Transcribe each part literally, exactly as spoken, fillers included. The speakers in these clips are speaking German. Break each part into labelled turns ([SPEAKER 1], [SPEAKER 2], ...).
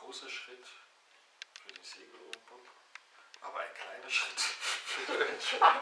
[SPEAKER 1] großer Schritt für den Segelohrbock, aber ein kleiner Schritt für den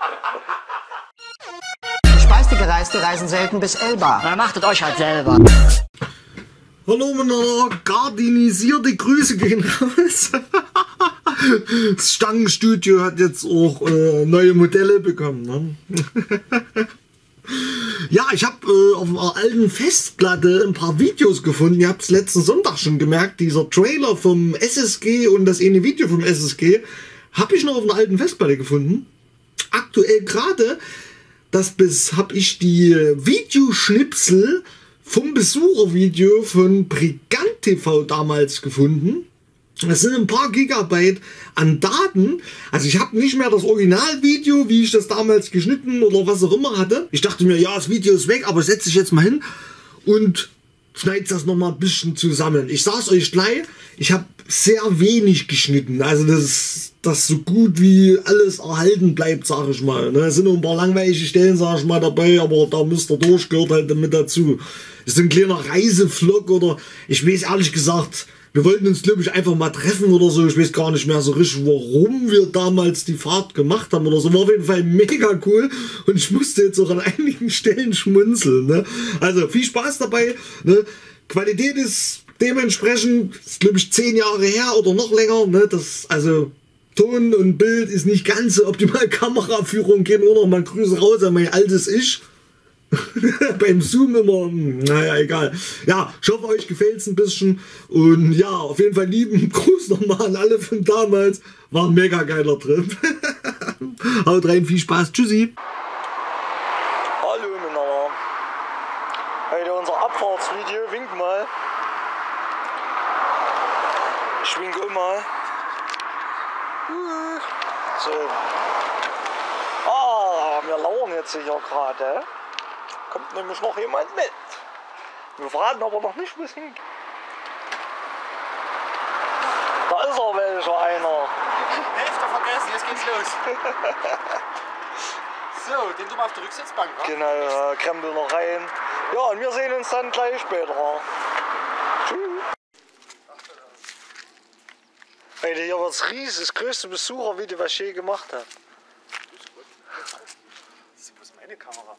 [SPEAKER 1] Menschen.
[SPEAKER 2] Speiste Gereiste reisen selten bis Elba.
[SPEAKER 3] Na, machtet euch halt selber.
[SPEAKER 4] Hallo miteinander, gardinisierte Grüße gehen raus. Das Stangenstudio hat jetzt auch äh, neue Modelle bekommen. Ne? Ja, ich habe äh, auf einer alten Festplatte ein paar Videos gefunden. Ihr habt es letzten Sonntag schon gemerkt, dieser Trailer vom S S G und das eine Video vom S S G habe ich noch auf einer alten Festplatte gefunden. Aktuell gerade, das bis habe ich die Videoschnipsel vom Besuchervideo von Brigant T V damals gefunden. Das sind ein paar Gigabyte an Daten. Also ich habe nicht mehr das Originalvideo, wie ich das damals geschnitten oder was auch immer hatte. Ich dachte mir, ja, das Video ist weg, aber setze ich jetzt mal hin und schneide das noch mal ein bisschen zusammen. Ich sag's euch gleich, ich habe sehr wenig geschnitten. Also das, das so gut wie alles erhalten bleibt, sage ich mal. Es sind noch ein paar langweilige Stellen, sage ich mal, dabei, aber da müsst ihr durch, gehört halt mit dazu. Das ist ein kleiner Reisevlog oder ich weiß ehrlich gesagt, wir wollten uns, glaube ich, einfach mal treffen oder so. Ich weiß gar nicht mehr so richtig, warum wir damals die Fahrt gemacht haben oder so. War auf jeden Fall mega cool und ich musste jetzt auch an einigen Stellen schmunzeln. Ne? Also viel Spaß dabei. Ne? Qualität ist dementsprechend, ist, glaube ich, zehn Jahre her oder noch länger. Ne? Das, also Ton und Bild ist nicht ganz so optimal. Kameraführung gehen auch noch mal Grüße raus an mein altes Ich. Beim Zoom immer, naja, egal. Ja, ich hoffe, euch gefällt es ein bisschen. Und ja, auf jeden Fall lieben Gruß nochmal an alle von damals. War ein mega geiler Trip. Haut rein, viel Spaß. Tschüssi.
[SPEAKER 5] Hallo miteinander. Heute unser Abfahrtsvideo. Wink mal. Ich winke immer. So. Ah, wir lauern jetzt hier gerade. Kommt nämlich noch jemand mit. Wir verraten aber noch nicht, wo es hingeht. Da ist er welcher einer.
[SPEAKER 1] Hälfte vergessen, jetzt geht's los. So, den tun wir auf der Rücksitzbank, wa?
[SPEAKER 5] Genau, ja, krempel noch rein. Ja, und wir sehen uns dann gleich später. Tschüss. Alter, hier wird's riesig, das größte Besuchervideo, was ich je gemacht habe.
[SPEAKER 1] Das ist meine Kamera.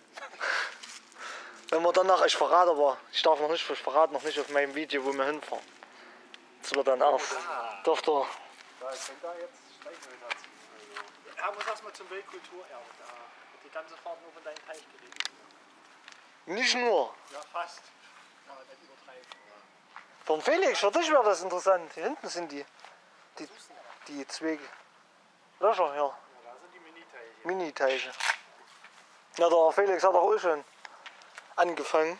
[SPEAKER 5] Wenn wir danach, ich verrate aber, ich darf noch nicht, ich verrate noch nicht auf meinem Video, wo wir hinfahren. Das wird dann erst.
[SPEAKER 1] Ah.
[SPEAKER 5] Dürft ihr.
[SPEAKER 1] Da ist wenn da jetzt steigen wir dazu. Ja, muss erstmal zum Weltkulturerbe. Da wird die ganze Fahrt nur von deinem Teich gelegt.
[SPEAKER 5] Nicht nur.
[SPEAKER 1] Ja, fast. Kann man nicht übertreiben.
[SPEAKER 5] Von Felix, für dich wäre das interessant. Hier hinten sind die. Die, die zwei Löcher hier.
[SPEAKER 1] Ja, da sind die Mini-Teiche.
[SPEAKER 5] Mini-Teiche. Ja, der Felix hat doch auch schon angefangen.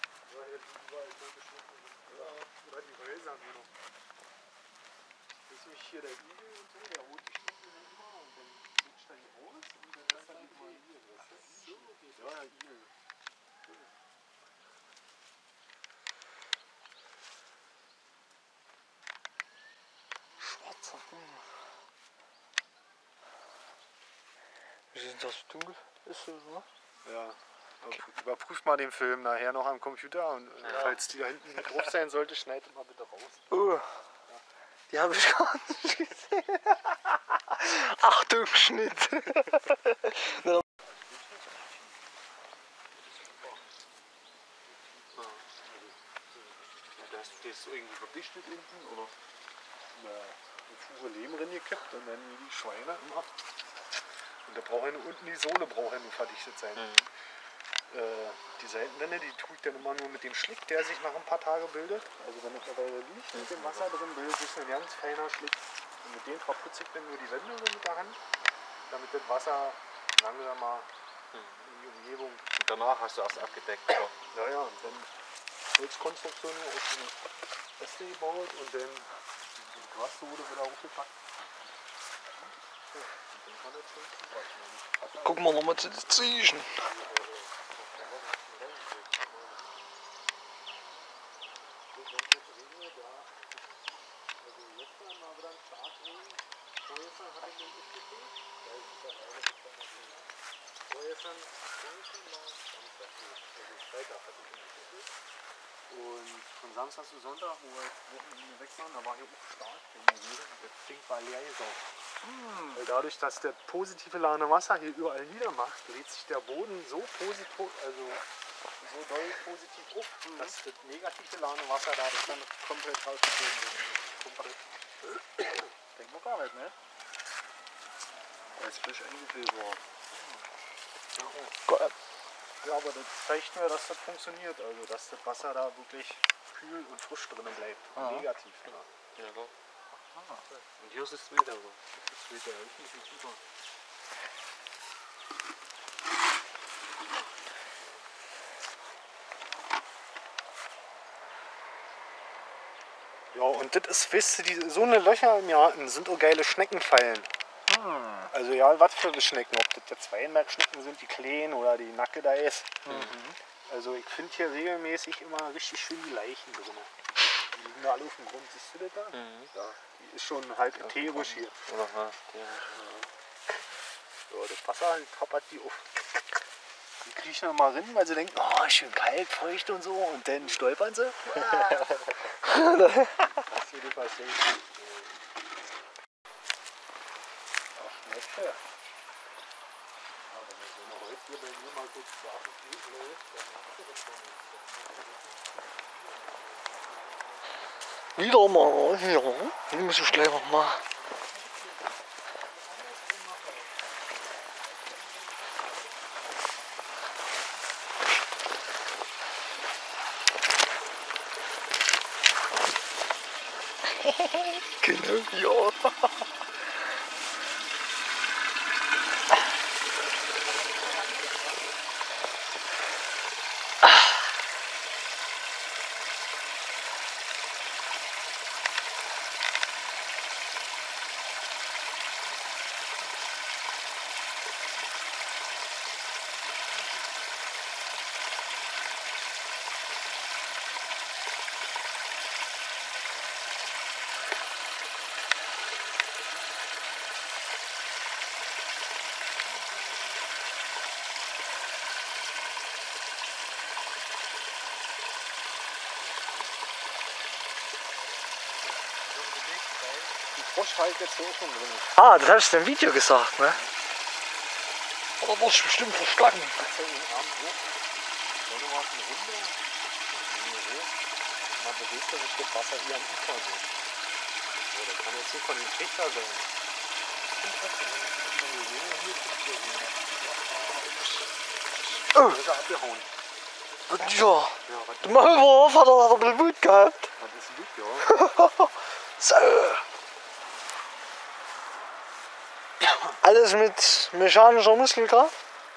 [SPEAKER 1] Oder die Häuser wieder. Das ist nämlich hier der Igel und so, der rot geschnitten immer und dann rutscht dann raus und dann ist dann mal hier. So geht das. Ja, Igel.
[SPEAKER 5] Schwarzer Himmel. Wie ist das dunkel? Ist so, ne?
[SPEAKER 1] Ja. Überprüft mal den Film nachher noch am Computer und ja. Falls die da hinten drauf sein sollte, schneidet mal bitte raus.
[SPEAKER 5] Oh, ja. Die habe ich gar nicht gesehen. Achtung, Schnitt.
[SPEAKER 1] Hast du das irgendwie verdichtet hinten oder eine Fuhre Lehm reingekippt und dann wie die Schweine immer. Und da braucht ja nur unten die Sohle braucht ja nur verdichtet sein. Mhm. Äh, die Seitenwände, die tue ich dann immer nur mit dem Schlick, der sich nach ein paar Tagen bildet. Also wenn es dabei liegt, mit dem Wasser drin bildet sich ein ganz feiner Schlick. Und mit dem verputze ich dann nur die Wände so mit der Hand, damit das Wasser langsamer in die Umgebung.
[SPEAKER 6] Und danach hast du erst abgedeckt. Oder?
[SPEAKER 1] Ja, ja, und dann Holzkonstruktion auf die Äste gebaut und dann die Grassohle wieder aufgepackt. Ja, und dann kann das schon.
[SPEAKER 5] Gucken wir nochmal zu den Ziechen.
[SPEAKER 1] Und von Samstag zu Sonntag, wo wir Wochenende weg waren, da war hier auch stark. Das Ding war leer gesaugt. Mm. Weil dadurch, dass der positive Lane Wasser hier überall niedermacht, lädt sich der Boden so positiv, also so doll positiv auf, mm. dass das negative Lane Wasser da das dann komplett rausgezogen wird. Komplett. Denkt man gar nicht, ne? Als frisch eingefüllt war. Ja, oh. Ja, aber das zeigt mir, dass das funktioniert, also dass das Wasser da wirklich kühl und frisch drinnen bleibt. Ah. Negativ. Ja, ja, aha. Und hier ist es wieder so. Das ist wieder richtig super. Ja, und das ist, weißt du, die, so eine Löcher im Garten sind auch geile Schneckenfallen. Hm. Also ja, was für Schnecken, ob das jetzt Weinbergschnecken sind, die kleinen oder die Nacke da ist. Mhm. Also ich finde hier regelmäßig immer richtig schön die Leichen drin. Die liegen da alle auf dem Grund, siehst du das da? Mhm. Ja, die ist schon halb ätherisch hier. Aha, ja. Ja, das Wasser tappert die auf. Die kriechen dann mal rein, weil sie denken, oh, schön kalt, feucht und so, und dann stolpern sie. Das würde ich mal sehen. Schnecke. Ja, wenn wir so eine heute hier bei mir mal kurz schlafen läuft, dann macht ihr das schon nicht.
[SPEAKER 5] Wieder mal, ja. Die muss ich gleich noch mal. Genau, ja.
[SPEAKER 1] Frosch halt jetzt hier auch schon drin.
[SPEAKER 5] Ah, das hast du im Video gesagt, ne? Oder war ich bestimmt verstanden?
[SPEAKER 1] Jetzt hier den Arm hoch. Sonne war eine Runde. Und dann bewegt er sich das Wasser hier am Ufer so. So, das kann jetzt nicht von dem Trichter sein.
[SPEAKER 5] Oh!
[SPEAKER 1] Da ist er abgehauen.
[SPEAKER 5] Ja. Du Maulwurf hat er ein bisschen Wut gehabt.
[SPEAKER 1] Das ist Wut, ja.
[SPEAKER 5] So. Alles mit mechanischer Muskelkraft?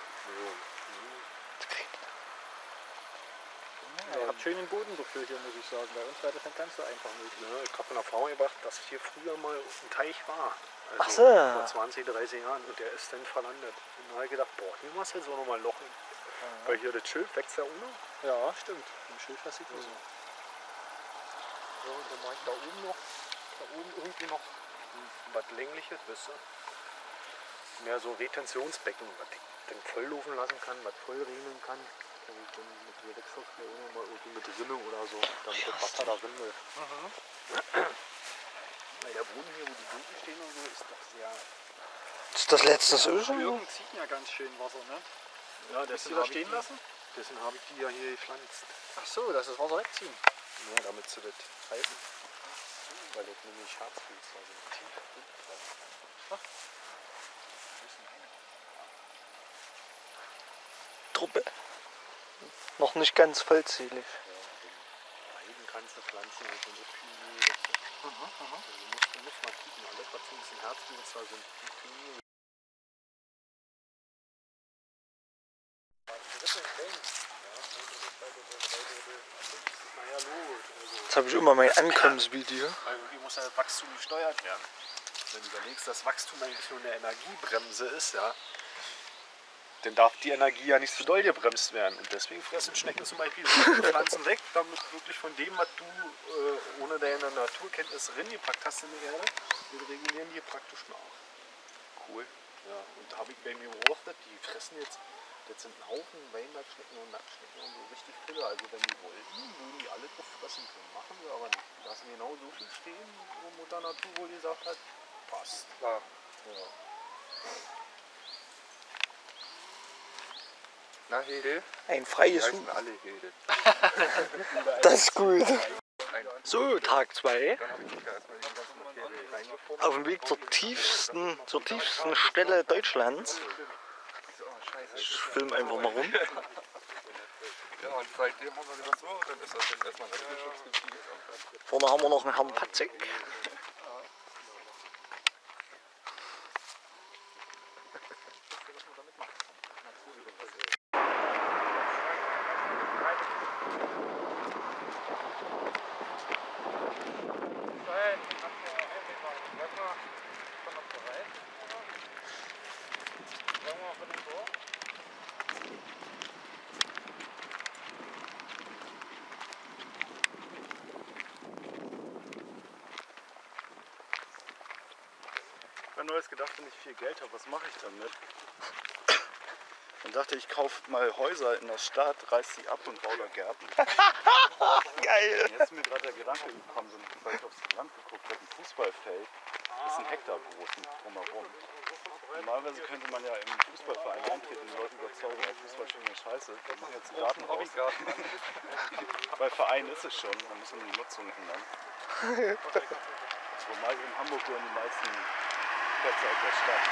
[SPEAKER 1] Ja, ihr habt schön den Boden dafür hier, muss ich sagen. Bei uns war das nicht ganz so einfach möglich. Ja, ich habe in Erfahrung gebracht, dass hier früher mal ein Teich war. Also
[SPEAKER 5] ach so.
[SPEAKER 1] Vor zwanzig, dreißig Jahren. Und der ist dann verlandet. Und da habe ich gedacht, boah, hier machst du jetzt auch nochmal ein Loch hin. Ja. Weil hier das Schilf wächst ja ohne. Ja, stimmt. Im Schilf das sieht man so. Ja, und dann mache ich da oben noch, da oben irgendwie noch was Längliches, wisst ihr? Mehr so Retentionsbecken, was ich dann voll laufen lassen kann, was voll regeln kann. Wenn ich dann mit der Wechselfläche irgendwann mal irgendwie mit Rinne oder so, damit das Wasser da drin läuft. Mhm. Weil der Boden hier, wo die Böden stehen und so, ist doch sehr...
[SPEAKER 5] Ist das letztens ja,
[SPEAKER 1] schon? Die Birken ziehen ja ganz schön Wasser, ne? Ja, das die da stehen die, lassen? Deswegen habe ich die ja hier gepflanzt. Ach so, dass das Wasser wegziehen? Ja, damit sie das halten. Weil das nämlich Harzpilz da sind. Tief unten drauf.
[SPEAKER 5] Truppe. Noch nicht ganz vollzählig. Ja,
[SPEAKER 1] Weiden kannst du pflanzen und so viel Mühe. Mhm, mhm. Also musst du musst mal gucken, alles was so ein bisschen Herzpilz da sind. Viel Mühe.
[SPEAKER 5] Jetzt habe ich immer mein Ankommensvideo.
[SPEAKER 1] Weil irgendwie muss ja das Wachstum gesteuert werden. Wenn du überlegst, dass Wachstum eigentlich nur eine Energiebremse ist, ja, dann darf die Energie ja nicht zu doll gebremst werden. Und deswegen fressen Schnecken zum Beispiel so Pflanzen weg, damit wirklich von dem, was du äh, ohne deine Naturkenntnis reingepackt hast in die Erde, die regulieren die praktisch nach. Cool. Ja, und da habe ich bei mir beobachtet, die fressen jetzt
[SPEAKER 6] Das sind ein Haufen Weinbergschnecken und Nacktschnecken und so richtig viele. Also wenn die wollten, würden die alle drauf fressen können. Machen wir aber nicht. Die lassen genau so viel stehen, wo Mutter Natur wohl gesagt hat, passt.
[SPEAKER 1] Klar.
[SPEAKER 6] Ja.
[SPEAKER 1] Na, Hegel?
[SPEAKER 5] Ein
[SPEAKER 1] Die
[SPEAKER 5] freies
[SPEAKER 1] heißen
[SPEAKER 5] Huhn.
[SPEAKER 1] alle Hegel.
[SPEAKER 5] Das ist gut.
[SPEAKER 1] Ein-
[SPEAKER 5] So, Tag zwei.
[SPEAKER 1] Dann habe ich da erstmal die ganzen Hegel reingefunden.
[SPEAKER 5] Auf dem Weg zur tiefsten, zur tiefsten Stelle Deutschlands.
[SPEAKER 1] Oh, scheiße.
[SPEAKER 5] Ich filme einfach mal rum.
[SPEAKER 1] Ja, und seitdem haben wir gesagt, so, dann ist das jetzt erstmal ein Naturschutzgebiet.
[SPEAKER 5] Vorne haben wir noch einen Herrn Patzig.
[SPEAKER 3] Ich habe neues gedacht, wenn ich viel Geld habe, was mache ich damit? Dann dachte ich, ich kaufe mal Häuser in der Stadt, reiß die ab und baue da Gärten.
[SPEAKER 5] Geil.
[SPEAKER 3] Jetzt ist mir gerade der Gedanke gekommen, so, weil ich aufs Land geguckt habe, ein Fußballfeld ist ein Hektar groß drumherum. Normalerweise könnte man ja im Fußballverein eintreten, die Leute überzeugen, ja, Fußball ist eine Scheiße. Wir machen jetzt einen Garten raus. Bei Verein ist es schon, man muss nur die Nutzung ändern. Zumal in Hamburg gehören die meisten Plätze aus der Stadt.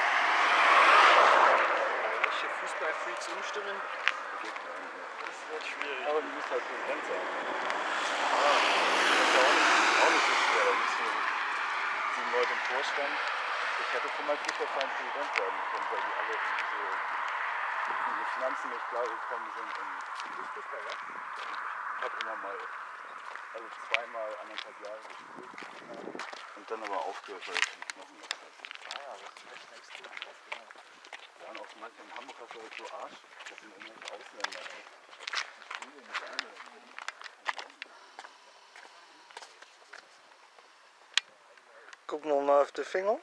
[SPEAKER 6] Welche Fußballfreaks umstimmen?
[SPEAKER 3] Das wird schwierig. Aber du musst halt Präsident sein. Ah, das ist ja auch nicht, auch nicht so schwer. Da müssen sieben Leute im Vorstand. Ich hätte von meinem Fußballverein Präsident werden können, weil die alle irgendwie so in die Finanzen nicht klar gekommen sind. Und ich habe immer mal, also zweimal anderthalb Jahre gespielt. Und dann aber aufgehört, weil ich die Knochen nicht hatte.
[SPEAKER 6] Ah, das ist echt extrem aufgenommen.
[SPEAKER 3] Ja, und auch manchmal in Hamburg hast du halt so Arsch. Das sind irgendwelche Ausländer. Ey. Die spielen nicht eine.
[SPEAKER 5] Gucken wir mal auf die Finger.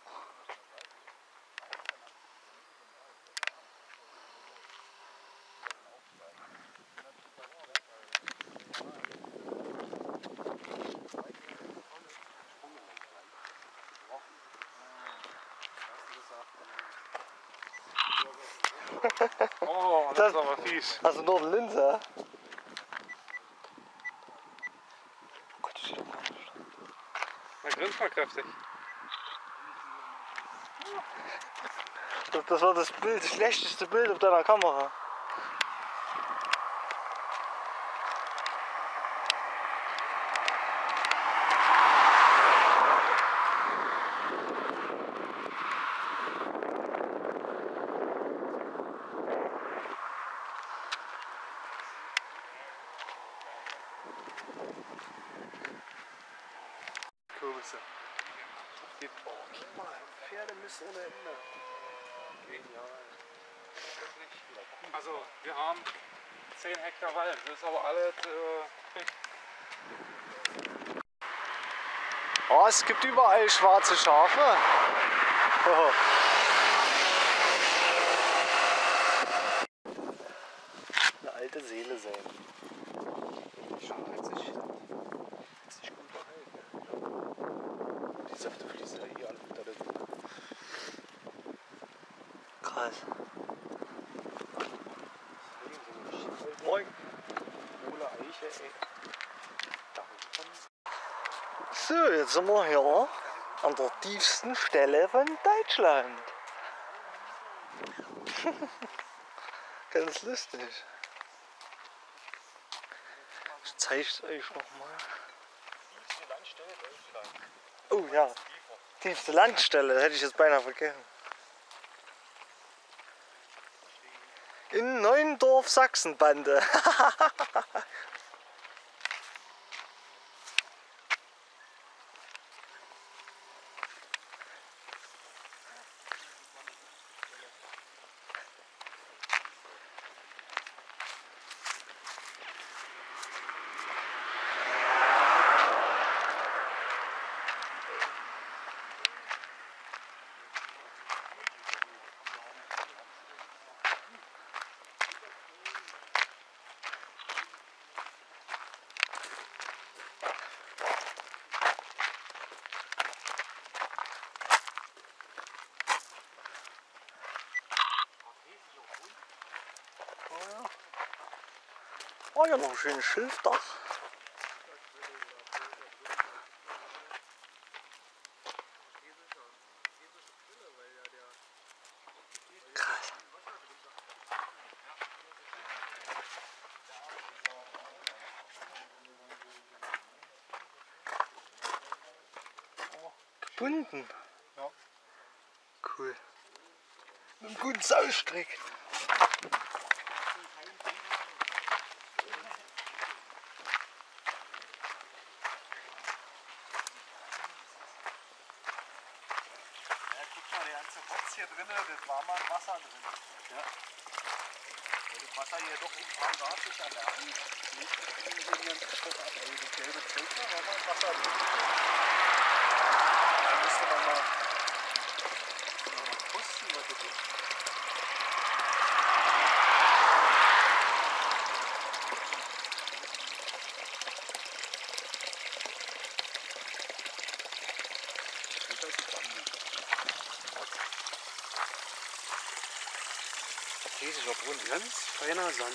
[SPEAKER 1] Oh, das ist aber fies.
[SPEAKER 5] Hast du noch eine Linse? Gott, das sieht doch gar nicht.
[SPEAKER 1] Na, grinst mal kräftig.
[SPEAKER 5] Ich glaube, das war das Bild, das schlechteste Bild auf deiner Kamera.
[SPEAKER 1] Kürbisse. Oh, guck mal, Pferdemist ohne Ende. Genial. Also, wir haben zehn Hektar Wald. Das ist aber alles. Äh,
[SPEAKER 5] Oh, es gibt überall schwarze Schafe. Oh. Eine alte Seele sein.
[SPEAKER 6] Schon hat sich, hat sich gut behalten. Die Säfte fließen ja hier alle unter der Lupe.
[SPEAKER 5] Krass.
[SPEAKER 6] Moin. Hohle Eiche, ey.
[SPEAKER 5] So, jetzt sind wir hier an der tiefsten Stelle von Deutschland. Ganz lustig. Ich zeige es euch nochmal. Oh ja, tiefste Landstelle, hätte ich jetzt beinahe vergessen. In Neuendorf, Sachsenbande. Oh ja, noch ein schönes Schilfdach. Krass. Gebunden.
[SPEAKER 1] Ja.
[SPEAKER 5] Cool. Mit einem guten Saulstrick.
[SPEAKER 1] Hier drinnen, das war mal Wasser drin. Ja. Weil das Wasser hier doch ein paar Grad sich erwärmt. Nicht den ganzen Stoff ab. Also das gelbe Zeug da war mal Wasser drin. Da müsste man mal, mal kosten, was das ist. Das ist Bambi. Riesiger Brunnen, ganz feiner Sand.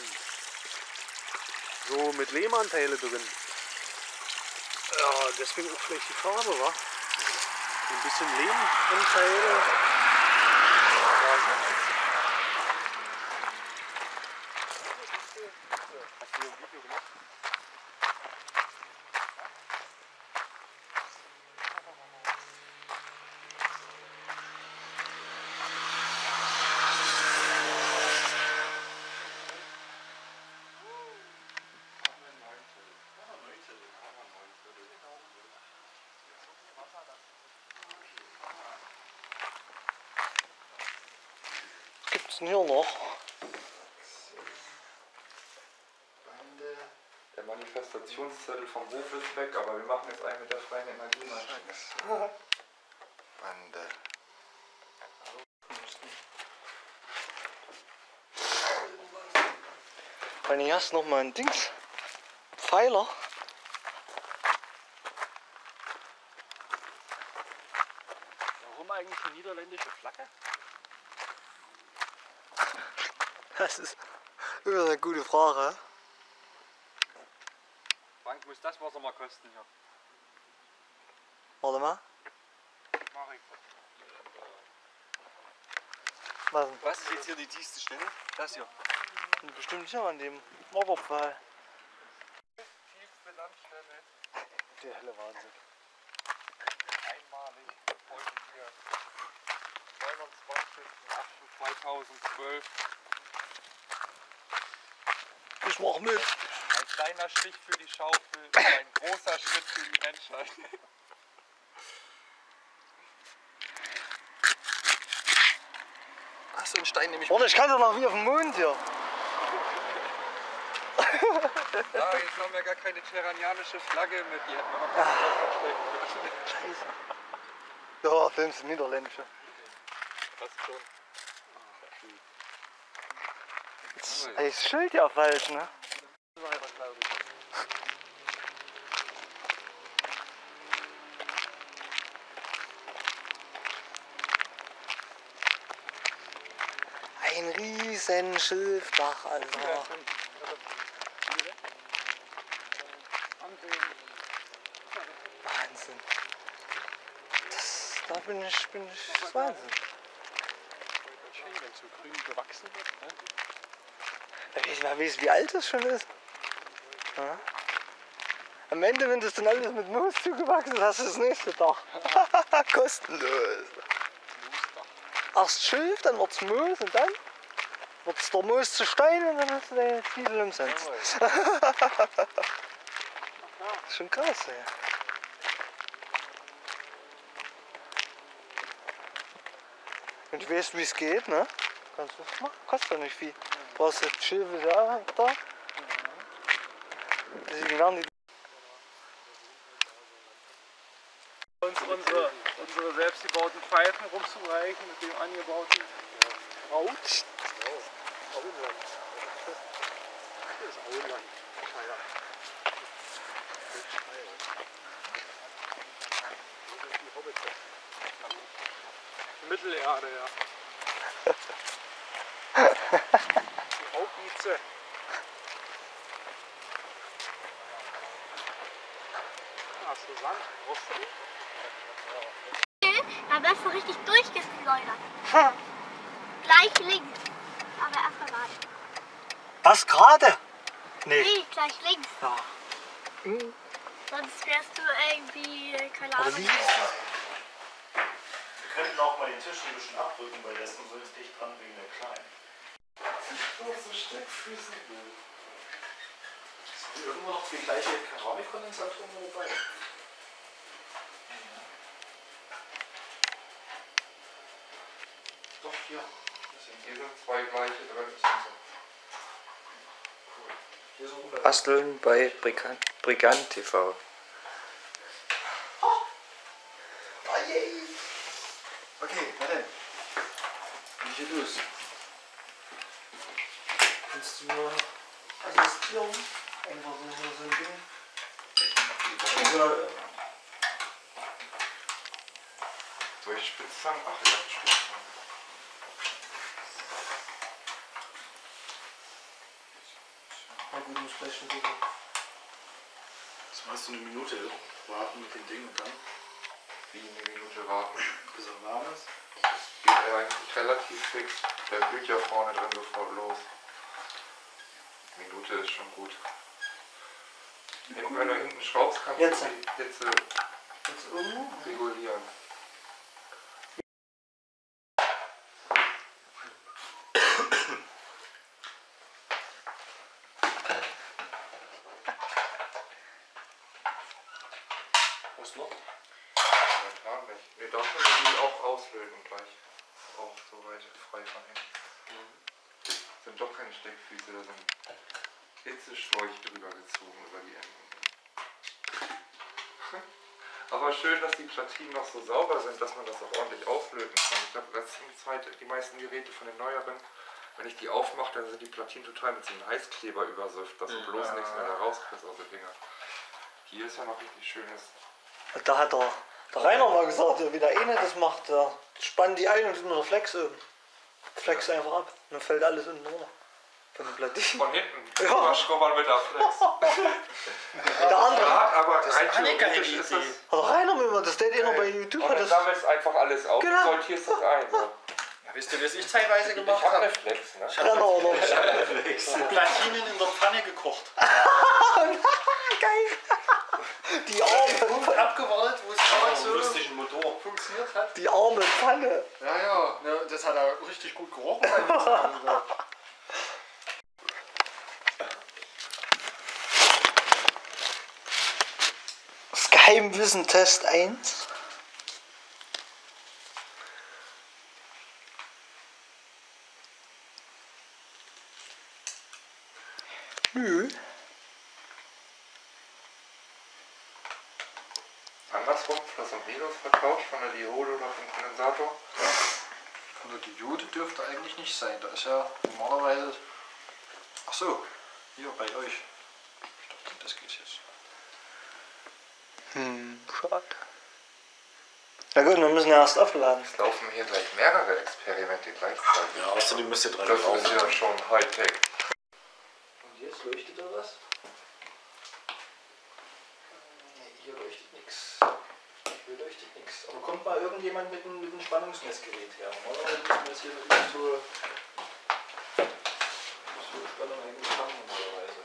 [SPEAKER 1] So mit Lehmanteile drin. Ja, deswegen auch vielleicht die Farbe, wa? Ein bisschen Lehmanteile. Hast du ein Video gemacht?
[SPEAKER 5] Gibt's denn hier noch?
[SPEAKER 3] Der Manifestationszettel vom Hof ist weg, aber wir machen jetzt einen mit der freien Energiemaschine.
[SPEAKER 4] Bande.
[SPEAKER 5] Und hier hast du noch mal ein Dings. Pfeiler.
[SPEAKER 6] Warum eigentlich eine niederländische Flagge?
[SPEAKER 5] Das ist immer eine gute Frage.
[SPEAKER 6] Frank, muss das Wasser mal kosten hier?
[SPEAKER 5] Warte mal.
[SPEAKER 6] Mach ich.
[SPEAKER 5] Was denn?
[SPEAKER 6] Was ist jetzt hier die tiefste Stelle? Das hier.
[SPEAKER 5] Bestimmt hier an dem Wasserpfahl.
[SPEAKER 6] Tiefste Landstelle.
[SPEAKER 5] Der helle Wahnsinn.
[SPEAKER 6] Einmalig. Heute hier. neunundzwanzigsten achten zweitausendzwölf.
[SPEAKER 5] Ich mach mit.
[SPEAKER 6] Ein kleiner Stich für die Schaufel, ein großer Schritt für die Menschheit.
[SPEAKER 5] Hast du einen Stein nämlich? Warte, ich kann doch noch wie auf dem Mond hier.
[SPEAKER 6] Ja, jetzt haben wir gar keine terranianische Flagge mit, die hätten wir noch gar nicht aufstellen können.
[SPEAKER 5] Scheiße. Ja, filmst du niederländische.
[SPEAKER 6] Fast schon.
[SPEAKER 5] Ey, das Schild ja falsch, ne?
[SPEAKER 6] Weiter, glaube ich.
[SPEAKER 5] Ein riesen Schilfdach, Alter. Wahnsinn. Das, da bin ich, bin ich, das ist Wahnsinn.
[SPEAKER 6] Wenn es so grün bewachsen wird, ne?
[SPEAKER 5] Wer weiß, wie alt das schon ist. Ja. Am Ende, wenn das dann alles mit Moos zugewachsen ist, hast du das nächste Dach. Kostenlos. Erst Schilf, dann wird's Moos und dann wird's der Moos zu Stein und dann hast du deine Zwiebel umsonst. Das ist schon krass, ey. Wenn du weißt, wie es geht, ne? Kannst du das machen. Kostet ja nicht viel. Du brauchst das Schilf ja da. Deswegen werden die
[SPEAKER 6] uns unsere, unsere selbstgebauten Pfeifen rumzureichen mit dem angebauten Kraut.
[SPEAKER 1] Auenland. Das ist Auenland. Naja. Die Hobbits. Mittelerde, ja. Die Haubitze.
[SPEAKER 7] Da wärst du richtig durchgeschleudert. Gleich links. Aber erstmal gerade.
[SPEAKER 5] Was gerade? Nee.
[SPEAKER 7] Nee, gleich links.
[SPEAKER 5] Ja.
[SPEAKER 7] Sonst wärst du irgendwie, keine
[SPEAKER 5] Oder
[SPEAKER 7] Ahnung.
[SPEAKER 5] wie hieß das?
[SPEAKER 3] Wir könnten auch mal den Tisch ein bisschen abdrücken, weil der ist nur so dicht dran wegen der Kleinen.
[SPEAKER 1] So Steckfüße.
[SPEAKER 3] Sind irgendwo noch die gleiche Keramikkondensatoren dabei?
[SPEAKER 1] Doch, hier.
[SPEAKER 6] Hier sind zwei gleiche drin.
[SPEAKER 1] Hier sind hundert.
[SPEAKER 5] Basteln bei Brigant, Brigant T V.
[SPEAKER 1] Okay, na dann. Wie geht los? Kannst du mir assistieren? Einfach so, so ein Ding. Oder,
[SPEAKER 6] Durch Spitzhang? Ach, ja, Spitzhang.
[SPEAKER 1] na gut, muss vielleicht schon gucken.
[SPEAKER 3] Das machst du eine Minute warten mit dem Ding und dann,
[SPEAKER 6] Wie eine Minute warten.
[SPEAKER 3] bis er warm ist.
[SPEAKER 6] Geht er eigentlich relativ fix. Der blüht ja vorne drin sofort los. Minute ist schon gut. Hinten, wenn du hinten schraubst, kannst
[SPEAKER 5] Jetzt.
[SPEAKER 6] du die Hitze
[SPEAKER 5] Jetzt irgendwo?
[SPEAKER 6] regulieren.
[SPEAKER 1] Was noch?
[SPEAKER 6] Momentan nicht. Ne, da können wir die auch auslöten gleich. Auch soweit frei von hinten. Sind doch keine Steckfüße, da sind Hitzeschläuche drüber gezogen über die Enden. Aber schön, dass die Platinen noch so sauber sind, dass man das auch ordentlich auslöten kann. Ich glaube, das sind zweite, die meisten Geräte von den neueren, wenn ich die aufmache, dann sind die Platinen total mit so einem Heißkleber übersifft, dass du bloß nichts mehr da rauskriegst aus den Dinger. Hier ist ja noch richtig schönes.
[SPEAKER 5] Da hat der, der Rainer mal gesagt, wie der eine das macht, der spannt die ein und tut nur der Flex oben. Flex einfach ab, dann fällt alles unten runter. Von den Platinen.
[SPEAKER 6] Von hinten,
[SPEAKER 5] Ja.
[SPEAKER 6] Überschrubbern mit der Flex.
[SPEAKER 5] Der andere,
[SPEAKER 6] Ja, aber
[SPEAKER 3] Das ist
[SPEAKER 6] rein
[SPEAKER 3] eine geile
[SPEAKER 6] theoretisch ist
[SPEAKER 3] Idee.
[SPEAKER 6] das.
[SPEAKER 5] der Rainer mir das, der einer bei YouTube
[SPEAKER 6] Und
[SPEAKER 5] hat
[SPEAKER 6] dann
[SPEAKER 5] das.
[SPEAKER 6] sammelst einfach alles auf
[SPEAKER 5] Genau.
[SPEAKER 6] und sortierst das ein. So.
[SPEAKER 3] Ja, wisst ihr, was ich teilweise
[SPEAKER 6] Ich
[SPEAKER 3] gemacht
[SPEAKER 6] habe
[SPEAKER 3] habe?
[SPEAKER 6] eine Flex, ne?
[SPEAKER 5] Rainer, oder?
[SPEAKER 3] Platinen in der Pfanne gekocht.
[SPEAKER 5] Geil! Die
[SPEAKER 3] Den
[SPEAKER 5] arme,
[SPEAKER 3] Punkt abgewartet, wo es damals so
[SPEAKER 1] lustigen Motor.
[SPEAKER 3] funktioniert hat.
[SPEAKER 5] die arme Pfanne.
[SPEAKER 3] Ja, ja, ne, das hat er richtig gut gerochen. Bei mir.
[SPEAKER 5] Das Geheimwissen Test eins. Nö.
[SPEAKER 6] Andersrum, Plus und Minus vertauscht von der Diode oder vom Kondensator.
[SPEAKER 3] Von der Diode dürfte eigentlich nicht sein. Da ist ja normalerweise. Ach so, hier bei euch. Ich dachte, das geht jetzt.
[SPEAKER 5] Hm, schade. Na gut, wir müssen ja erst aufladen.
[SPEAKER 6] Es laufen hier gleich mehrere Experimente gleichzeitig.
[SPEAKER 3] Ja, außerdem müsst ihr dran
[SPEAKER 6] Das ist ja schon Hightech.
[SPEAKER 3] Und jetzt leuchtet da was? Nee, hier leuchtet nichts. Hier leuchtet nichts. Aber kommt mal irgendjemand mit einem, mit einem Spannungsmessgerät her? Normalerweise müssen wir jetzt hier wirklich so, so Spannung eigentlich haben normalerweise.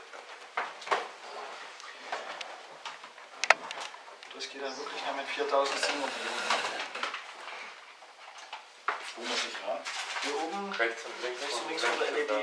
[SPEAKER 3] Das geht dann wirklich noch mit viertausendsiebenhundert Dioden. Wo muss ich ran? Hier oben,
[SPEAKER 6] Rechts und links.
[SPEAKER 3] rechts und
[SPEAKER 6] und
[SPEAKER 3] links von der L E D.
[SPEAKER 6] dann-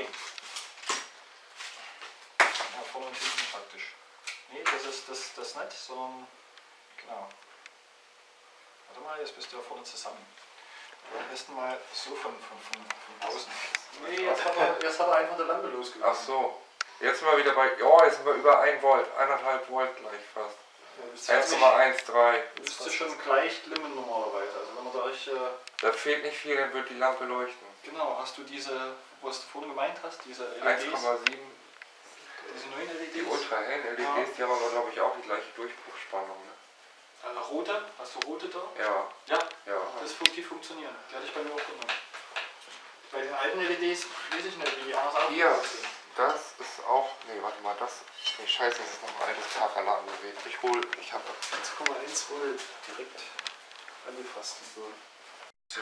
[SPEAKER 3] Ja, vorne und hinten praktisch. Nee, das ist das, das nicht, sondern genau. Warte mal, jetzt bist du ja vorne zusammen. Am besten mal so von, von, von, von außen. Nee, jetzt hat, er, jetzt hat er einfach die Lampe losgelassen.
[SPEAKER 6] Ach so. Jetzt sind wir wieder bei. Ja, jetzt sind wir über ein Volt. Eineinhalb Volt gleich fast. eins Komma eins drei.
[SPEAKER 3] Müsste schon gleich glimmen normalerweise. Also wenn man da euch, äh,
[SPEAKER 6] Da fehlt nicht viel, dann wird die Lampe leuchten.
[SPEAKER 3] genau, hast du diese, was du vorhin gemeint hast, diese L E
[SPEAKER 6] eins
[SPEAKER 3] Ds,
[SPEAKER 6] Komma sieben.
[SPEAKER 3] diese neuen L E Ds.
[SPEAKER 6] Die ultrahellen L E Ds,
[SPEAKER 3] Ja.
[SPEAKER 6] die haben aber glaube ich auch die gleiche Durchbruchsspannung. Ne?
[SPEAKER 3] Äh, rote, hast du rote da?
[SPEAKER 6] Ja,
[SPEAKER 3] Ja,
[SPEAKER 6] ja.
[SPEAKER 3] das fun- die funktionieren. Die hatte ich bei mir auch genommen. Bei den alten L E Ds weiß ich nicht, wie die anders
[SPEAKER 6] Hier.
[SPEAKER 3] aussehen.
[SPEAKER 6] Das ist auch. Nee, warte mal, das. Nee, Scheiße, das ist noch ein altes Tag-Alarmgerät. Ich hol, ich habe
[SPEAKER 1] eins Komma eins Volt direkt angefasst. So.
[SPEAKER 6] So.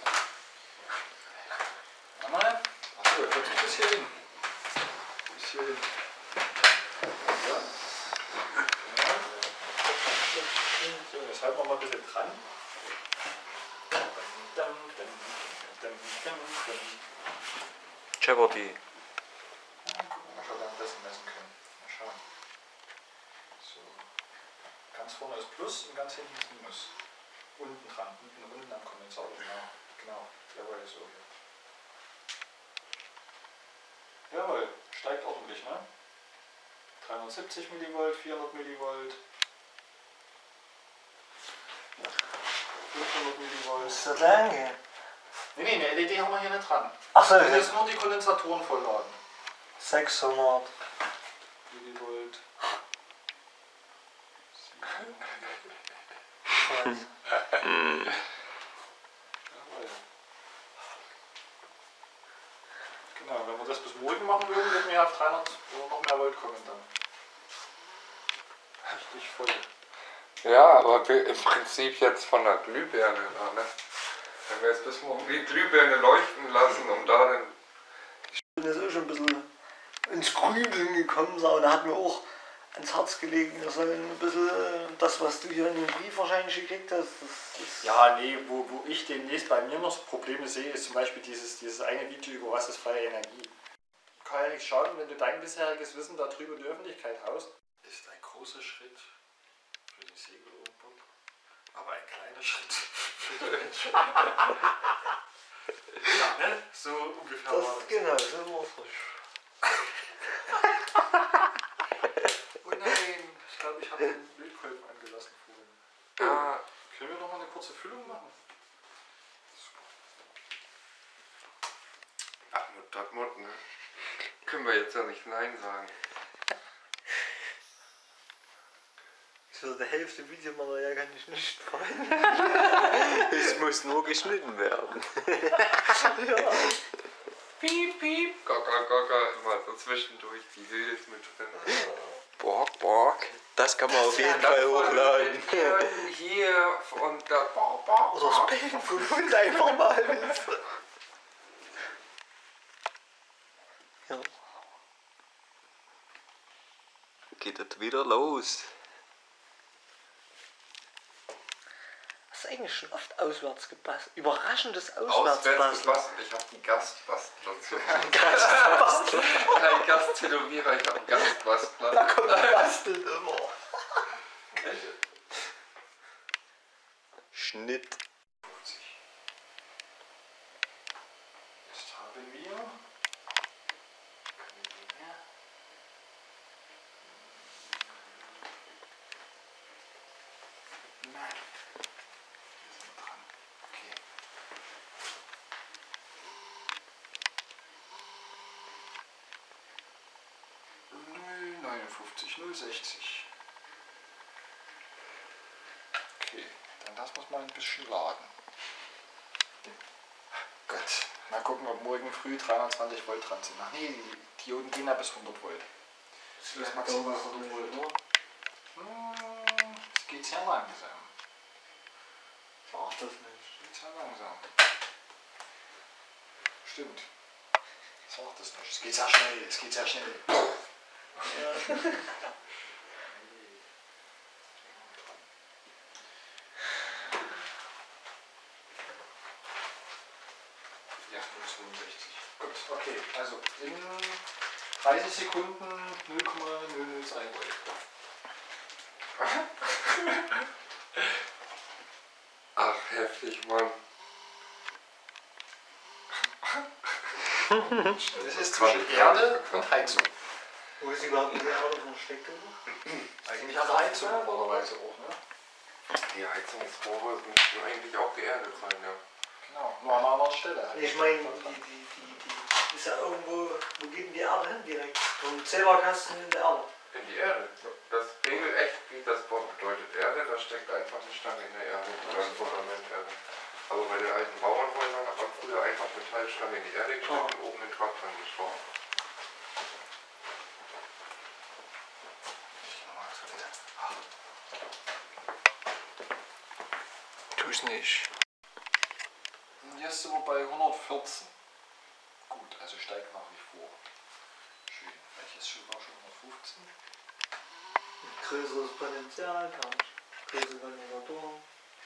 [SPEAKER 1] Einmal. Achso, ich komme bis hier hin. Bis hier hin. Ja. Ja. So, jetzt halten wir mal ein bisschen dran.
[SPEAKER 3] Jeopardy.
[SPEAKER 1] Ja, gucken, ob wir währenddessen messen können. Mal schauen. So. Ganz vorne ist Plus und ganz hinten ist Minus. Unten dran, unten, unten am Kondensator. Genau, genau. Jawohl, so hier. Jawohl, steigt ordentlich, ne? dreihundertsiebzig Millivolt, vierhundert Millivolt. fünfhundert Millivolt.
[SPEAKER 5] Muss das lang gehen?
[SPEAKER 1] Nee, nee, eine L E D haben wir hier nicht dran.
[SPEAKER 5] Achso,
[SPEAKER 1] Das ist jetzt nur die Kondensatoren vollladen.
[SPEAKER 5] sechshundert.
[SPEAKER 1] Millivolt.
[SPEAKER 5] Scheiße.
[SPEAKER 1] Jawohl. Genau, wenn wir das bis morgen machen würden, würden wir auf dreihundert oder noch mehr Volt kommen dann. Richtig voll.
[SPEAKER 6] Ja, aber wir im Prinzip jetzt von der Glühbirne da, ne? Wenn wir jetzt bis morgen die Glühbirne leuchten lassen, um da den.
[SPEAKER 5] Ich bin jetzt auch schon ein bisschen ins Grübeln gekommen, so, und da hat mir auch ans Herz gelegen, wir sollen ein bisschen das, was du hier in dem Brief wahrscheinlich gekriegt hast, das ist.
[SPEAKER 1] Ja, nee, wo, wo ich demnächst bei mir noch Probleme sehe, ist zum Beispiel dieses, dieses eine Video über was ist freie Energie. Kann ja nichts schaden, wenn du dein bisheriges Wissen darüber in die Öffentlichkeit haust. Ist ein großer Schritt für den Segelumbau, aber ein kleiner Schritt für die Menschen. Ja, ne? So ungefähr war
[SPEAKER 5] Das,
[SPEAKER 1] das.
[SPEAKER 5] genau, so war es.
[SPEAKER 1] Oh nein, ich glaube, ich habe den Bildkolben angelassen vorhin.
[SPEAKER 6] Ja,
[SPEAKER 1] Können wir noch mal eine kurze Füllung machen?
[SPEAKER 6] ach, Mutter, Mutter, ne? Können wir jetzt ja nicht Nein sagen.
[SPEAKER 5] Für die Hälfte Videomaterial kann ich nicht freuen. Es muss nur geschnitten werden. Ja.
[SPEAKER 6] Piep, piep. Gocka, gocka, immer so zwischendurch die Hills mit drin. Borg, borg.
[SPEAKER 5] Das kann man auf jeden
[SPEAKER 6] Das
[SPEAKER 5] Fall
[SPEAKER 6] von
[SPEAKER 5] hochladen.
[SPEAKER 6] Hier, hier und da. Borg, borg,
[SPEAKER 5] Oder das Bellen vom Hund einfach mal. Ja. Geht das wieder los? Hast du eigentlich schon oft auswärts gebastelt? Überraschendes
[SPEAKER 6] Auswärts
[SPEAKER 5] Auswärtsbasteln.
[SPEAKER 6] gebastelt. Ich habe die Gastbastler.
[SPEAKER 5] Gastbastler.
[SPEAKER 6] Kein Gasttätowierer, ich habe einen Gastbastler.
[SPEAKER 5] Da kommt der bastelt immer. Schnitt.
[SPEAKER 1] Jetzt haben wir. Nein. Hier sind wir dran. Okay. null neunundfünfzig, null sechzig. Okay, dann lassen wir es mal ein bisschen laden. Gut, mal gucken, ob morgen früh dreihundertzwanzig Volt dran sind. Ach nee, die Dioden gehen ja bis hundert Volt. Das ist maximal hundert Volt, ne? Hm, es geht sehr langsam.
[SPEAKER 5] Ach, das nicht.
[SPEAKER 1] Geht sehr langsam. Stimmt. Sag das nicht. Es geht sehr schnell, es geht sehr schnell. Ja. Ja, null zweiundsechzig. Gut, okay. Also in dreißig Sekunden null Komma null null zwei Volt.
[SPEAKER 6] Ach, heftig, Mann.
[SPEAKER 1] Das ist zwischen Erde und Heizung.
[SPEAKER 5] Wo ist überhaupt die Erde von Steckdose?
[SPEAKER 1] Eigentlich an der Heizung normalerweise auch, ne?
[SPEAKER 6] Die Heizungsrohre müssten eigentlich auch geerdet sein, ja.
[SPEAKER 1] Genau, nur an einer anderen Stelle.
[SPEAKER 5] Ich meine, die, die, die, die ist ja irgendwo, wo geht denn die Erde hin direkt? Vom Zählerkasten in der Erde.
[SPEAKER 6] In die Erde. Das Regel-Echt, wie das Wort bedeutet Erde, da steckt einfach eine Stange in der Erde. Oder ein Fundament Erde. Aber bei den alten Bauernhäusern hat man früher einfach Metallstange in die Erde gesteckt und oben den Trag dran geschraubt. tu's nicht.
[SPEAKER 1] Und jetzt sind wir bei hundertvierzehn. Gut, also steigt nach wie vor. Schön. Welches Schiff war schon hundertfünfzehn?
[SPEAKER 5] Größeres Potenzial, kann größere Kondensatoren.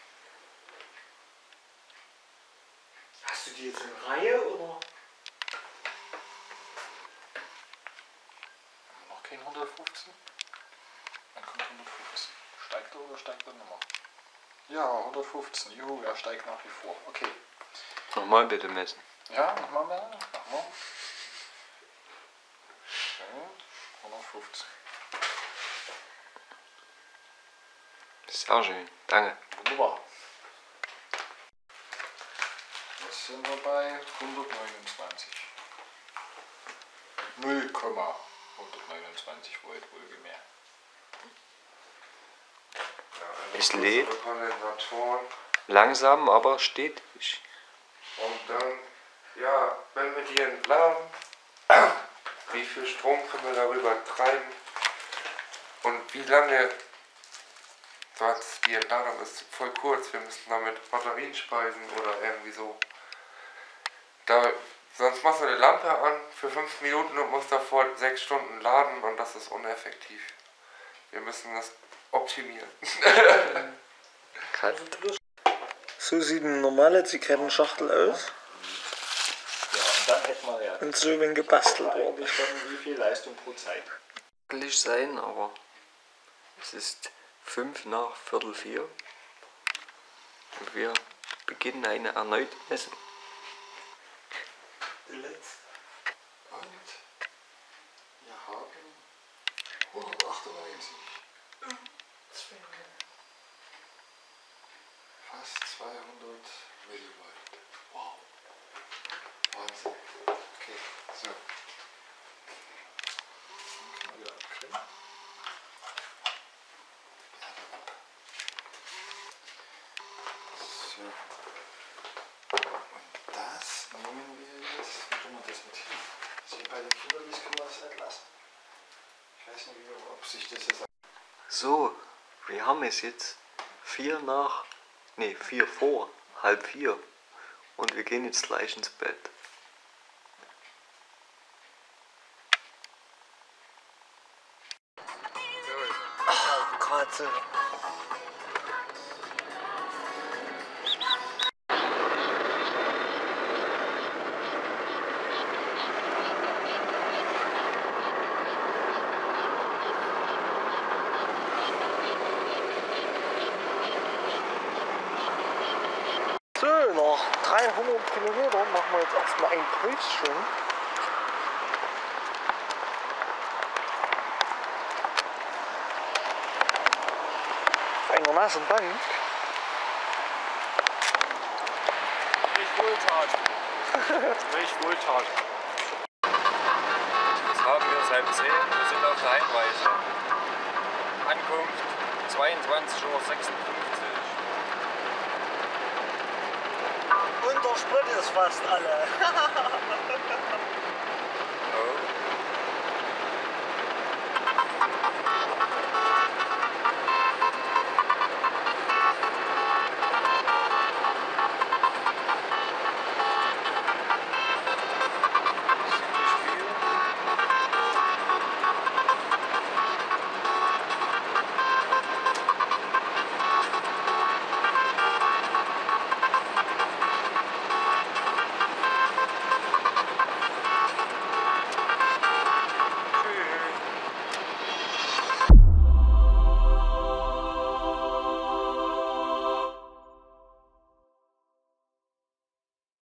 [SPEAKER 5] Hast du die jetzt in Reihe oder?
[SPEAKER 1] Noch kein hundertfünfzehn? Dann kommt hundertfünfzehn. Steigt er oder steigt er nochmal? Ja, hundertfünfzehn. Juhu, er steigt nach wie vor. Okay.
[SPEAKER 6] Nochmal bitte messen.
[SPEAKER 1] Ja, nochmal mehr. Nochmal. Okay. hundertfünfzehn.
[SPEAKER 6] Sehr schön, danke.
[SPEAKER 1] Wunderbar. Jetzt sind wir bei hundertneunundzwanzig. null Komma hundertneunundzwanzig Volt wohlgemerkt.
[SPEAKER 6] Es lädt. Kondensatoren. Langsam, aber stetig.
[SPEAKER 8] Und dann, ja, wenn wir die entladen, wie viel Strom können wir darüber treiben und wie lange, die Entladung ist voll kurz, wir müssen damit Batterien speisen oder irgendwie so. Da, sonst machst du eine Lampe an für fünf Minuten und musst davor sechs Stunden laden und das ist uneffektiv. Wir müssen das optimieren.
[SPEAKER 5] So sieht eine normale Zigarettenschachtel aus.
[SPEAKER 1] Ja, und dann hätten wir ja
[SPEAKER 5] Und so wenn gebastelt worden.
[SPEAKER 1] eigentlich dann wie viel Leistung pro Zeit.
[SPEAKER 6] Möglich sein, aber es ist fünf nach Viertel vier. Und wir beginnen eine erneute Messung.
[SPEAKER 1] Und wir haben hundertachtundneunzig. Fast zweihundert Millivolt. Wow. Wahnsinn. Okay, so. Dann können wir wieder abklemmen. So. Und das nehmen wir jetzt. Wie tun wir das mit hin? Also bei den Kinderlis können wir das nicht lassen. Ich weiß nicht, ob sich das jetzt.
[SPEAKER 6] So, wir haben es jetzt vier nach, nee, vier vor, halb vier. Und wir gehen jetzt gleich ins Bett.
[SPEAKER 5] Oh Gott. So. So, nach dreihundert Kilometern machen wir jetzt erstmal ein Brötchen. Auf einer nassen Bank.
[SPEAKER 3] Welch Wohltat. Welch Wohltat.
[SPEAKER 6] Das haben wir seit zehn, wir sind auf der Heimreise. Ankunft zweiundzwanzig Uhr sechsundfünfzig.
[SPEAKER 5] Und der Sprit ist fast alle.
[SPEAKER 6] Oh.